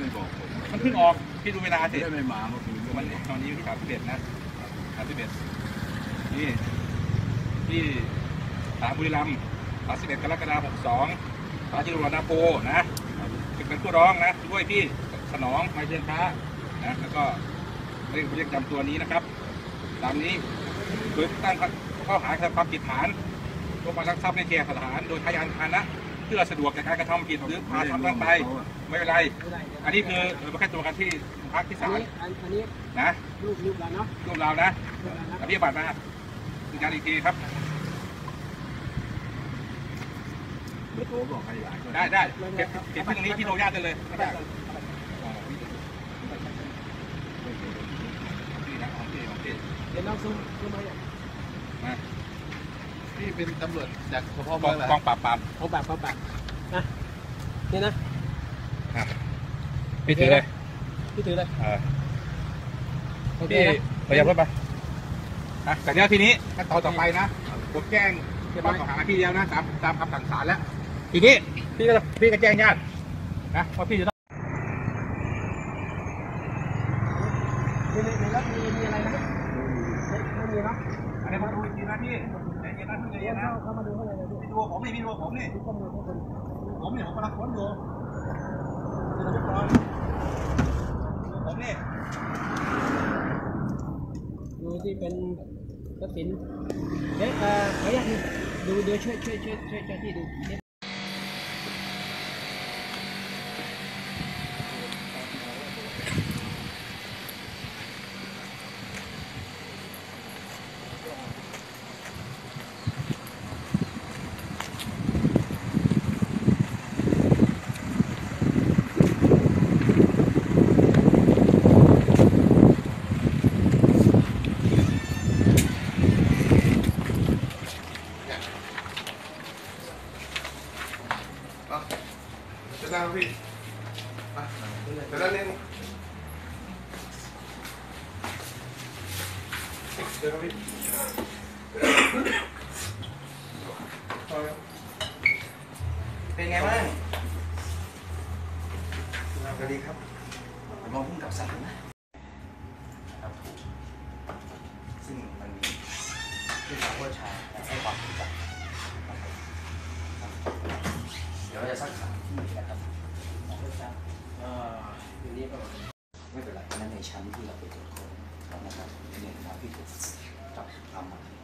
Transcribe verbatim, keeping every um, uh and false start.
ไม่บอกผมมันเพิ่งออกพี่ดูเวลาสิไม่มาเมื่อคืนมันตอนนี้ที่สามสิบเอ็ดนะสามสิบเอ็ดนี่ที่สามบุรีรัมย์สามสิบเอ็ดกรกฎาคมหกสองสาจิโรนาโปนะเป็นผู้ร้องนะด้วยพี่สนองไมเชียนค้านะแล้วก็เรียกเรียกจำตัวนี้นะครับตามนี้โดยตั้งข้อหาความผิดฐานร่วมกันลักทรัพย์ในแก่สถานโดยใช้ยานพาหนะเพื่อสะดวกในการกระทำผิดหรือพาทำร่างไปไม่เป็นไรอันนี้คือเราแค่ตัวกันที่พักที่ศาลอันนี้นะรูปรูปเราเนาะรูปเรานะอันนี้บัตรมาเป็นการอีกทีครับเบอร์โทรบอกให้หลานได้ได้เก็บเก็บที่ตรงนี้ที่โนญาตกันเลยได้นี่นะโอเคโอเคเดี๋ยวน้องซูมซูมมาอย่างมาพี่เป็นตำรวจจากสพกองกองปราบปรามกองปราบกองปราบนะนี่นะพี่ถือเลยพี่ถือเลยโอเคไปยับรถไปนะแต่เดี๋ยวทีนี้ขั้นตอนต่อไปนะผมแจ้งจะมาขอหาพี่แล้วนะตามตามคำสั่งศาลแล้วทีนี้พี่ก็พี่ก็แจ้งญาตินะว่าพี่จะต้องมีในรถมีมีอะไรนะไม่มีเนาะอันนี้มาดูอีกทีนะพี่ใจเย็นนะใจเย็นนะเข้ามาดูข้างในเลยพี่ดูผมนี่พี่ดูผมนี่ดูข้อมูลข้อมูลผมเนี่ยผมกำลังค้นอยู่ผมนี่ดูที่เป็นทรัพย์สินเดี๋ยวขออนุญาตดูดูช่วยช่วยช่วยช่วยเจ้าที่ดูจะนั่งพี่จะนั่งนี่เดี๋ยวพี่เป็นไงบ้างสวัสดีครับมองพุ่งกับสารนะครับซึ่งมันมีที่มาว่าชาให้ความรู้จักเดี๋ยวเราจะสักถามที่นี่นะครับทีนี้ก็ไม่เป็นไรนั่นในชั้นที่เราไปตรวจค้นนะครับในฐานะที่ถูกจับทำมา